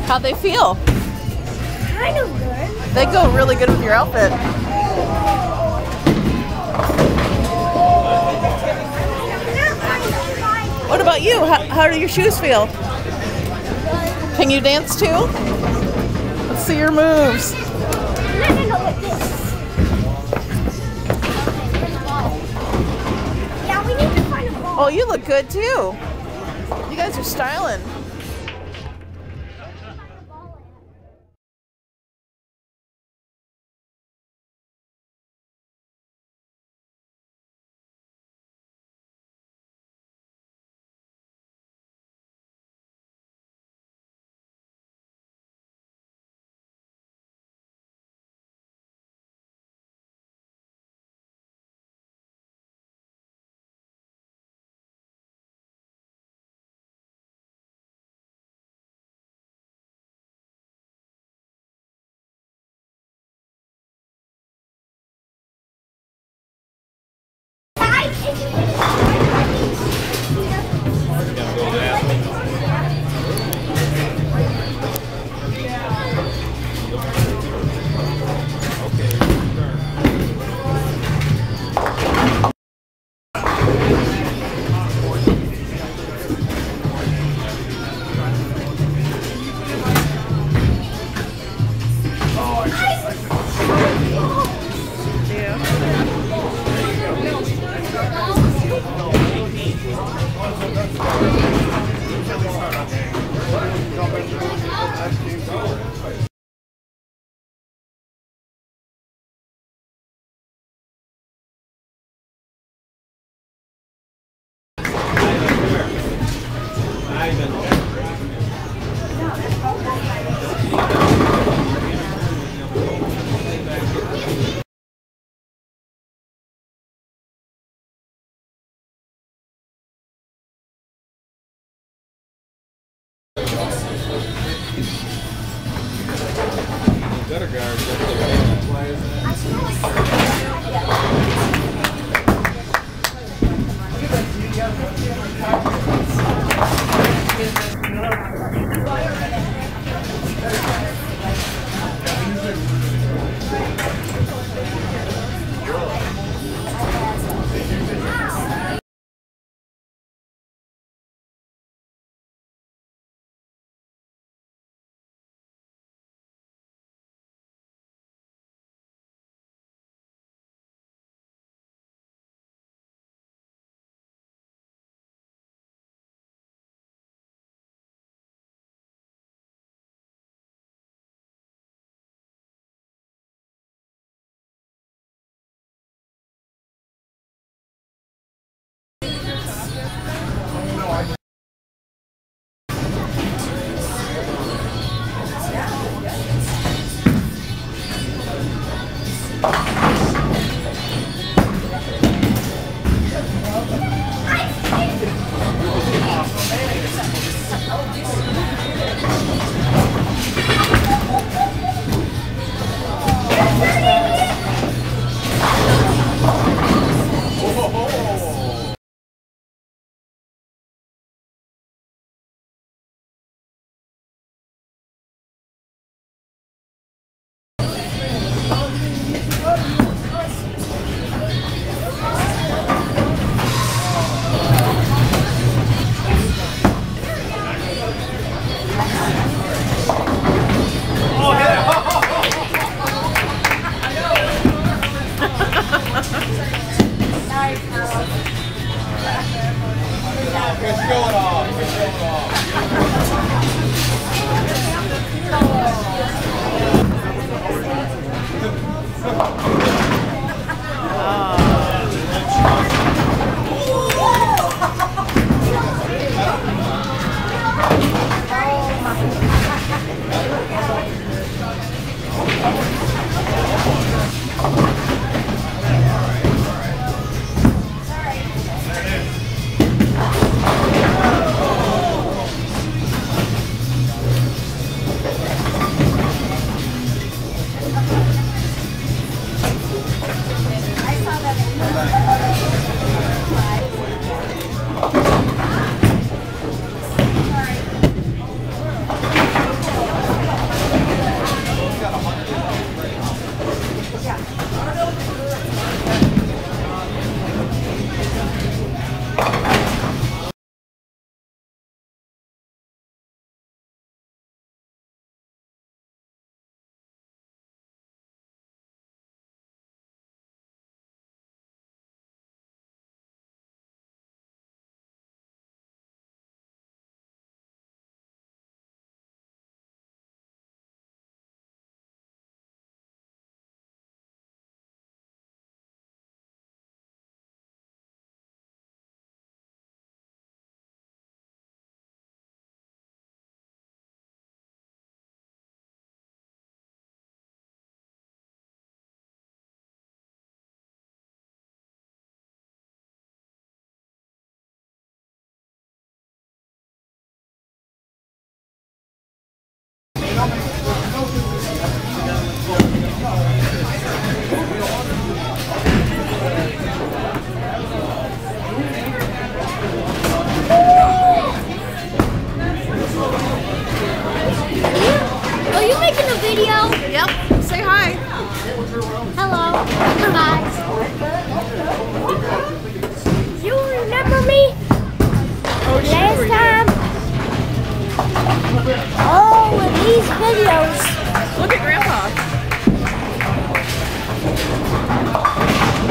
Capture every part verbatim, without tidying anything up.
How'd they feel? Kind of good. They go really good with your outfit. What about you? How, how do your shoes feel? Can you dance too? Let's see your moves. No, no, no, with this. Yeah, we need to find a ball. Oh, you look good too. You guys are styling. Gutter guard.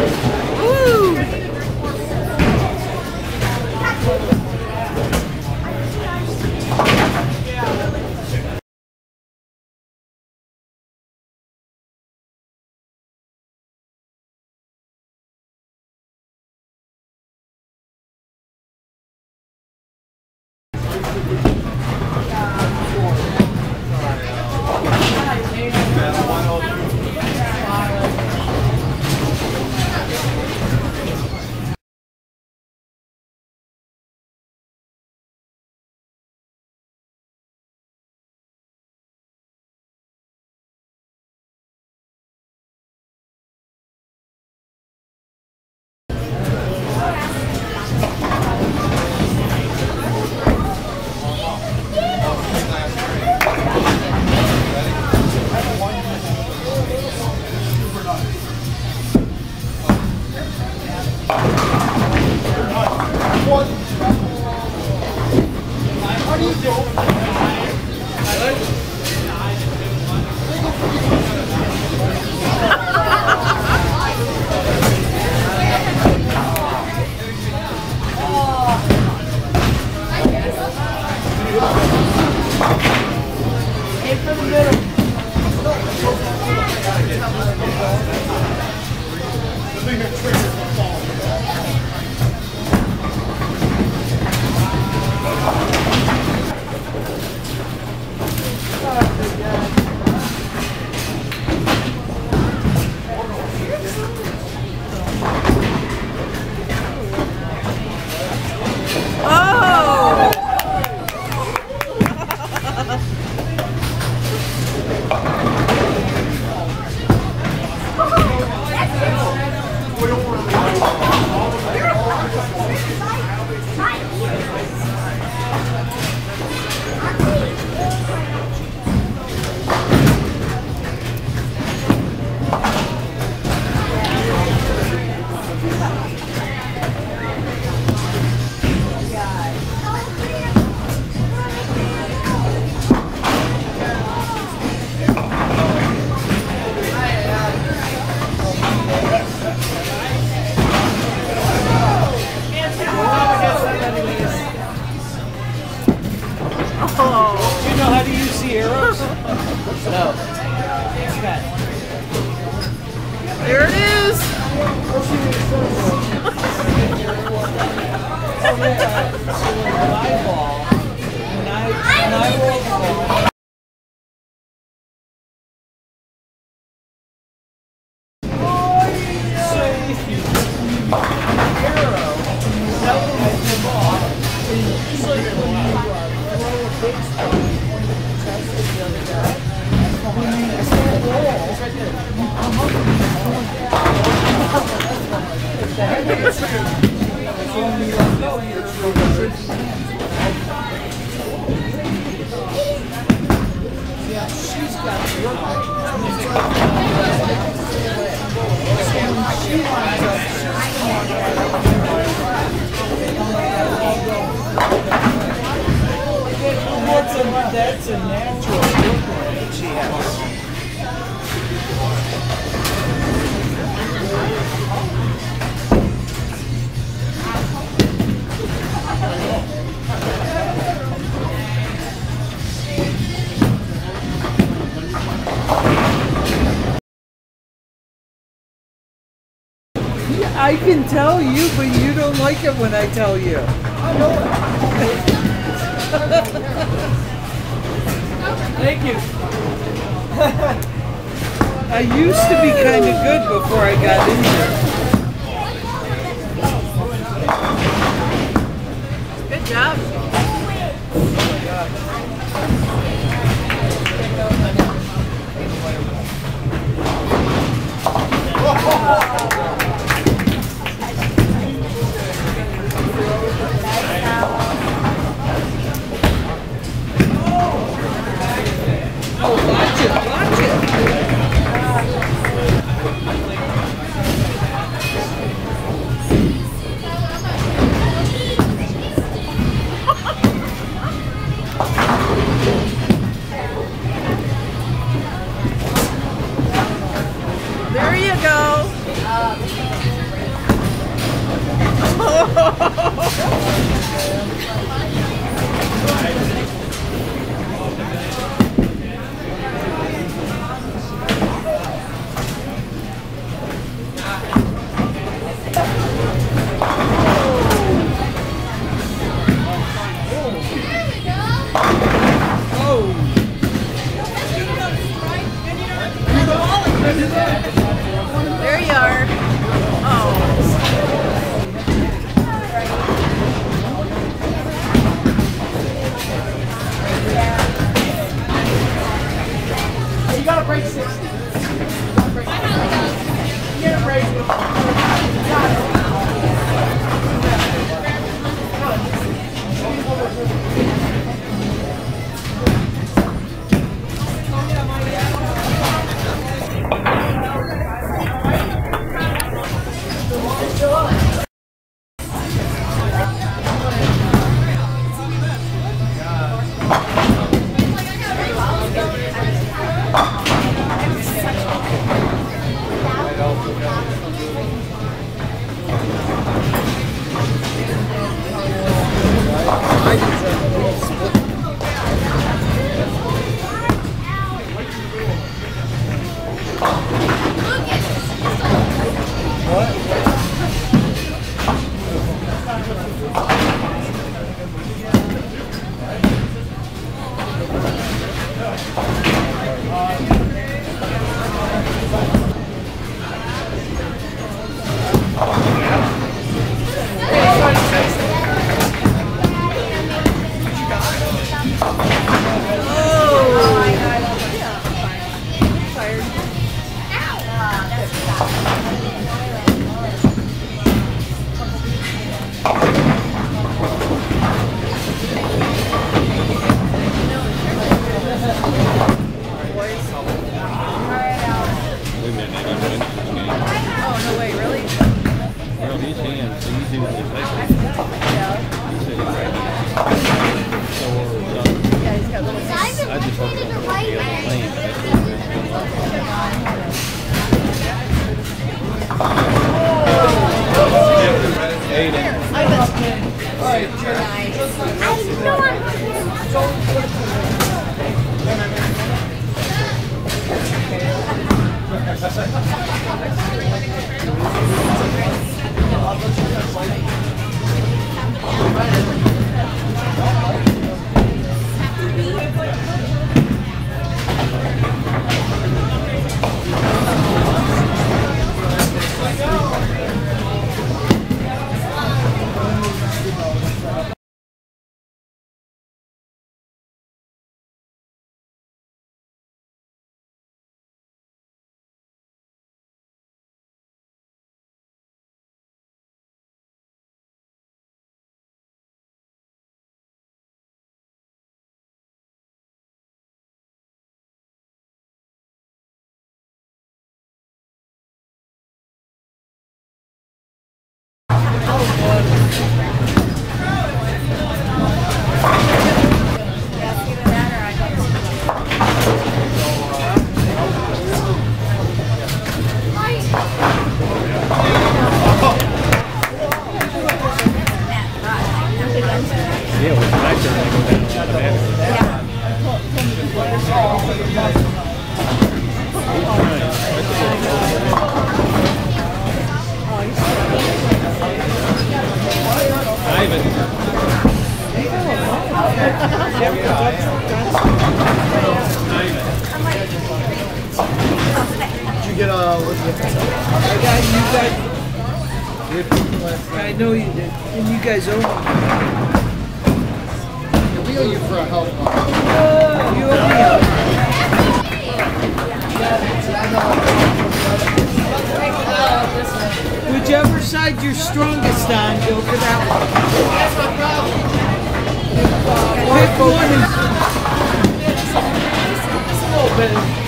Woo! Do you know how to use the arrows? No. Okay. There it is. So when I ball, when I when I roll the ball. So if you use the arrow, that will make the ball. It's like when you throw a baseball, when you test it the other guy, when you roll, you come up with the ball. So when you let go, you're yeah, she's got to work on it. So when she lines up, she's that's a, that's a natural work that she has. I can tell you, but you don't like it when I tell you. I know it. Thank you. I used to be kind of good before I got in here. Good job. Oh, watch it, watch it. There you go. There you are. Oh. You gotta break sixty. You gotta break sixty. You gotta break it. Did you get a what's the I got you guys. I know you did. And you guys owe me. we owe you for a help? Oh, you owe me a Whichever side you're strongest on, go for that one. Pick one. A little bit.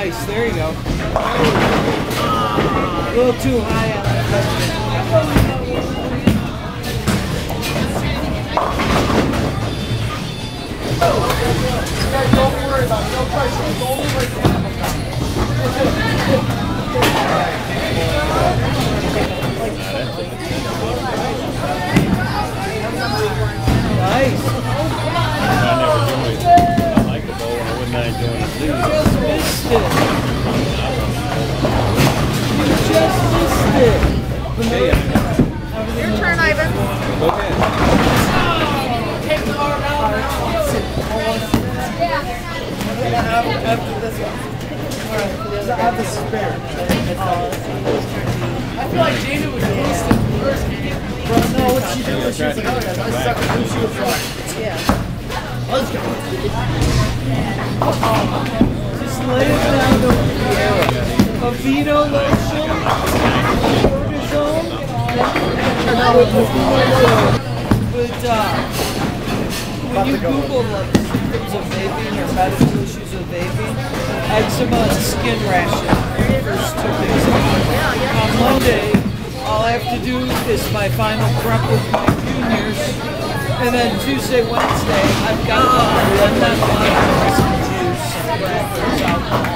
Nice. There you go. A little too high on that. Don't worry about it. No pressure. It's only right now. Nice. I never joined. I like the bowl. I wouldn't mind joining it. You just missed it. You just missed it. Hey, Your turn, Ivan. go ahead. Take the arm out. After this one. Alright, I have the spare. I feel like Jada was instant first game. Bro, no, what she did was she was like, oh yeah, I suck at she was like, Yeah. let's go. Just lay it down over here. A Vito lotion, cortisone, but uh, when you Google like symptoms of vaping or medical issues with vaping, eczema and skin rashes are the first two things. On Monday, all I have to do is my final prep with my juniors, and then Tuesday, Wednesday, I've got uh, I'm not allowed some juice and breakfast alcohol.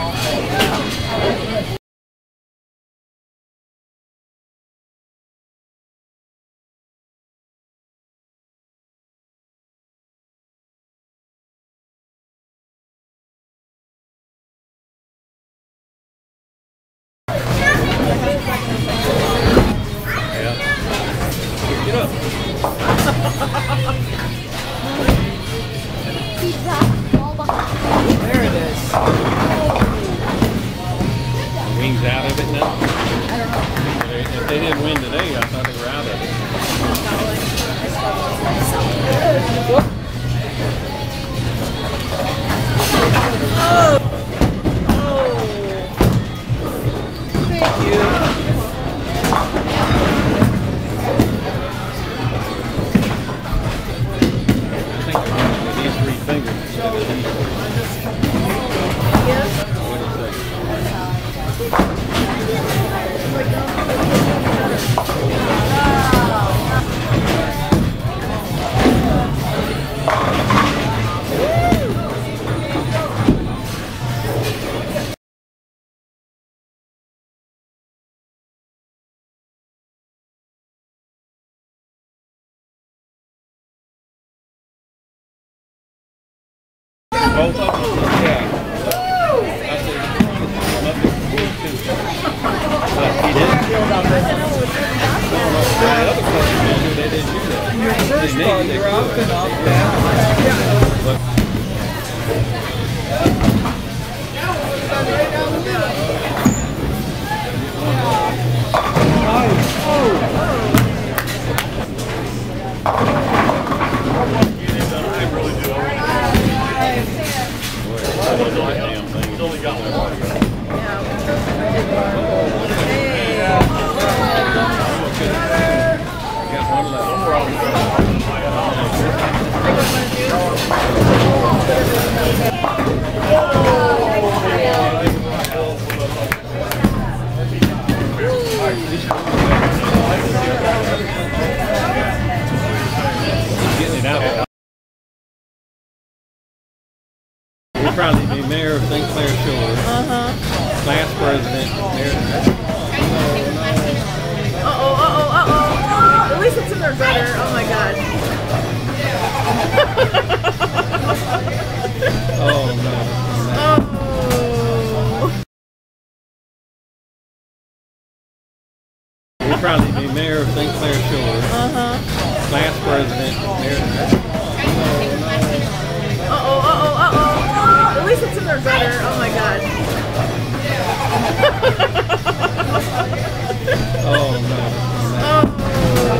There it is. Wings out of it now? I don't know. If they didn't win today, I thought they were out of it. Oh. Thank you. I think they're going with these three fingers instead of these. What do you Both of them? Yeah. I said, love it. But he didn't. No, no, the other players didn't do, they didn't do that. Your first They ball, needed you're it. up and up, down. But Nice. Oh. getting it out. We'll probably be mayor of Saint Clair Shores. Uh-huh. Class president. Mayor. Uh-oh, uh-oh, uh-oh. At least it's in their gutter. Oh, my God. Oh, no. Oh. We'll probably be mayor of Saint Clair Shores. Uh-huh. Class president. Mayor. Uh-oh, uh-oh, uh-oh. At least it's in their gutter. Oh, my God. Oh, no. Oh.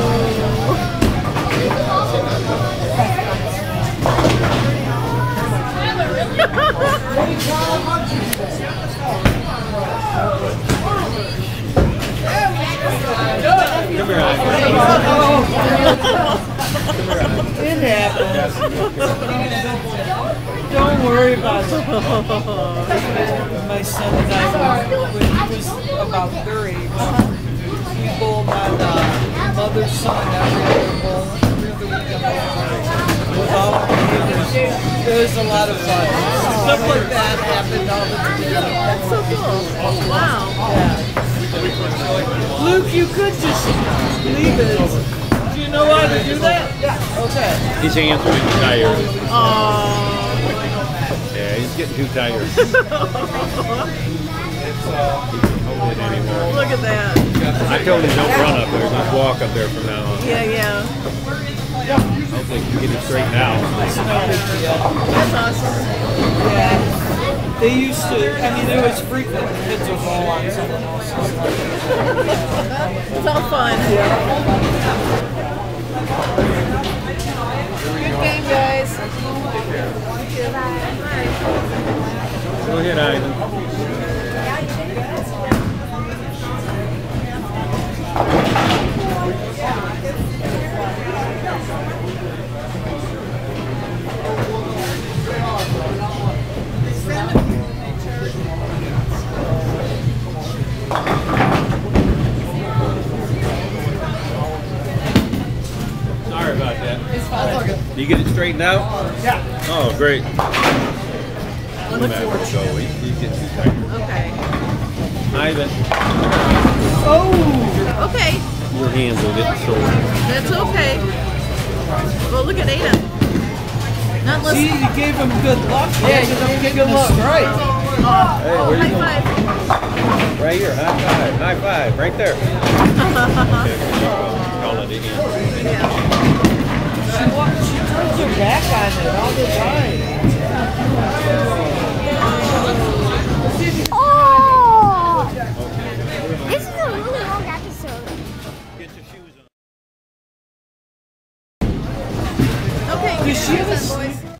Come here, Ivy. It happens. Don't worry about it. My son and I, when, when he was about their age, we bowled on uh, mother's son every other bowl, every other weekend bowl. With all the neighbors. It was a lot of fun. Stuff like that happened all the time. That's so cool. Wow. Yeah. Luke, you could just leave it. Do you know how to do that? Yeah. Okay. His hands are getting tired. Aww. Yeah, he's getting too tired. He can't hold it anymore. Look at that. I told him don't run up there, just walk up there from now on. Yeah, yeah. Hopefully you can get it straightened out. That's awesome. Yeah. They used to, I mean, it was frequent. Kids would roll on someone else's. It's all fun. Good game, guys. Go ahead, Ivan. Sorry about that. You get it straightened out? Yeah. Oh, great. Look forward to it. He's getting too tired. Okay. Ivan, Oh! Okay. your hands will get sore. That's okay. Well, look at Aiden. Not See, listening. you gave him good luck. Yeah, you gave him good luck. Right. Oh, Hey, oh, where you high going? five. Right here, high five, high five, right there. Okay, call it again. Yeah. She, wa- she turns her back on it all the time. Oh! This is a really long episode. Get your shoes on. Okay, Does she have a boys.